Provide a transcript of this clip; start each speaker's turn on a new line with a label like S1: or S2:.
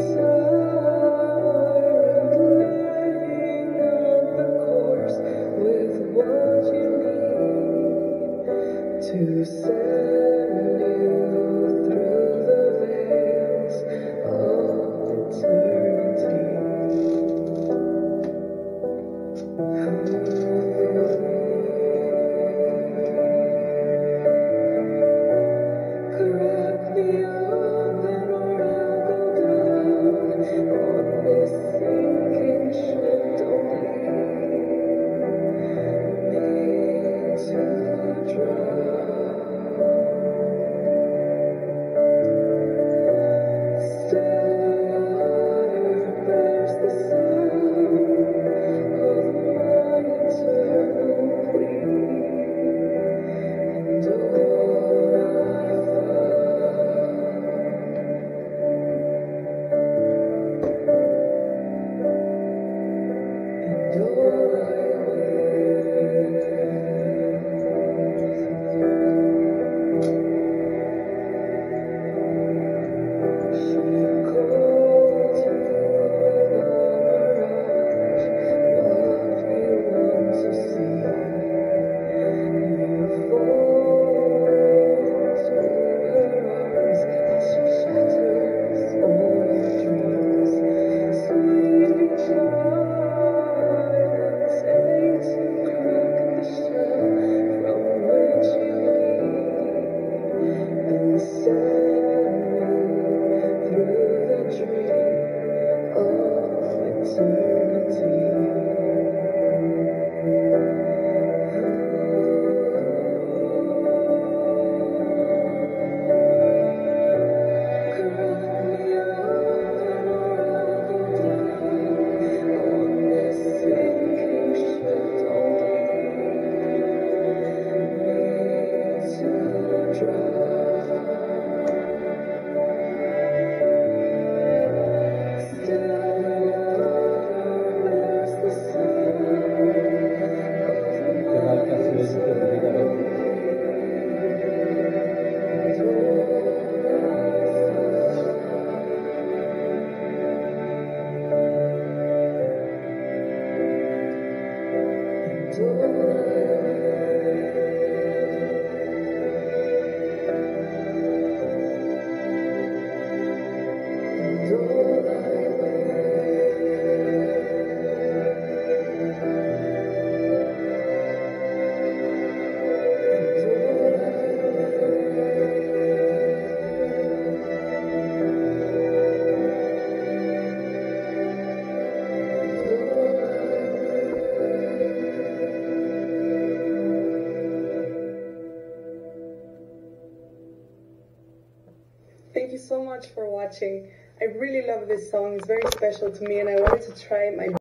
S1: To send you through the veils of crack me open or I'll go down on this sinking ship. Don't leave me to drown. Thank you so much for watching. I really love this song. It's very special to me and I wanted to try my